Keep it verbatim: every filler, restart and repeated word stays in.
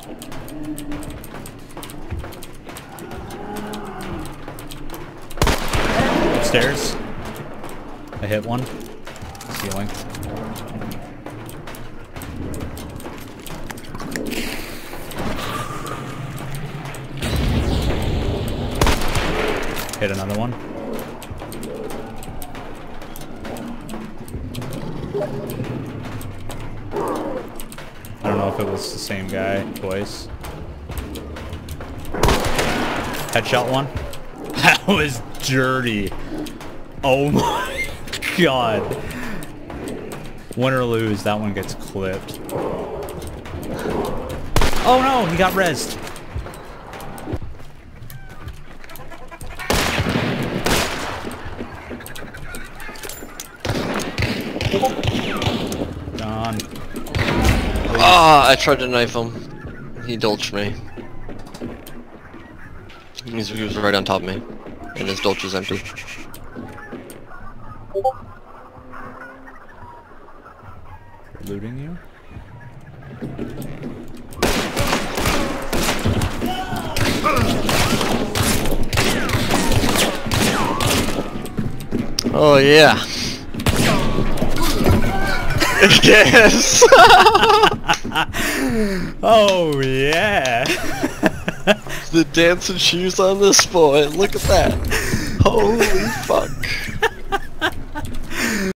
Upstairs. I hit one. Ceiling. Hit another one. I don't know if it was the same guy twice. Headshot one. That was dirty. Oh my god. Win or lose, that one gets clipped. Oh no, he got rezzed. Gone. Ah, I tried to knife him. He dolched me. He's, he was right on top of me. And his dolch is empty. Looting you? Oh yeah. Yes. Oh yeah. The dancing shoes on this boy. Look at that. Holy fuck.